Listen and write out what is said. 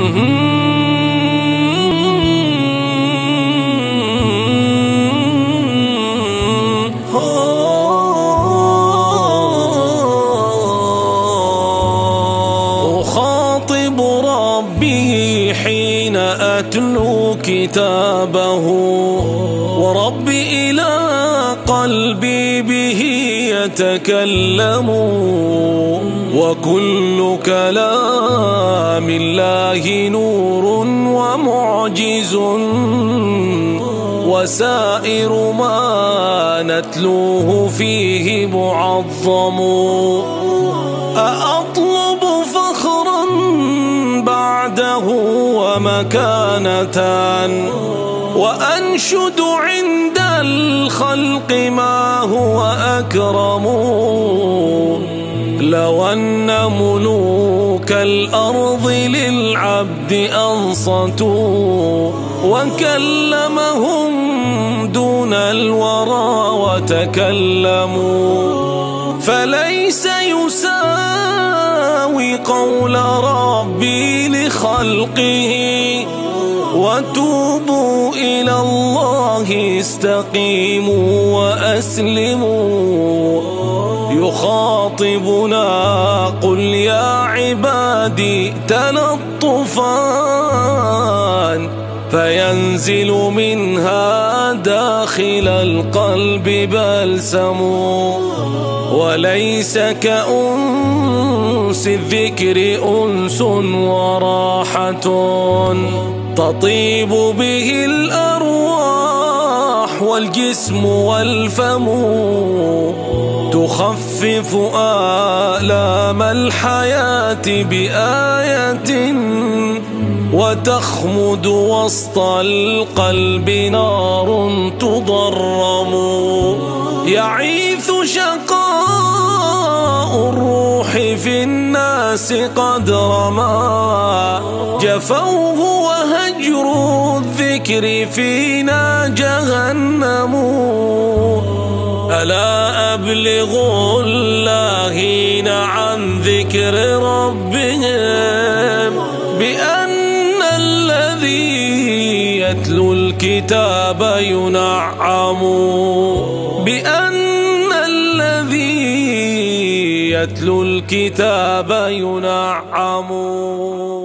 أخاطب ربي حين أتلو كتابه، وربي إلى قلبي به يتكلم، وكل كلام الله نور ومعجز، وسائر ما نتلوه فيه معظم. أأطلب فخرا بعده ومكانة، وأنشد عند الخلق ما هو أكرم. لو أن ملوك الأرض للعبد أنصتوا، وكلمهم دون الورى وتكلموا، فليس يساوي قول ربي لخلقه. وتوبوا إلى الله استقيموا وأسلموا. يخاطبنا قل يا عبادي تلطفان، فينزل منها داخل القلب بلسم. وليس كأنس الذكر أنس وراحة، تطيب به الأرواح والجسم والفم. تخفف آلام الحياة بآية، وتخمد وسط القلب نار تضرم. يعيث شقاء الروح في الناس قدر ما جفوه، وهجر الذكر فينا جهنم. ألا أبلغ اللاهين عن ذكر ربهم، بأن الذي يتلو الكتاب ينعم، بأن الذي يتلو الكتاب ينعم.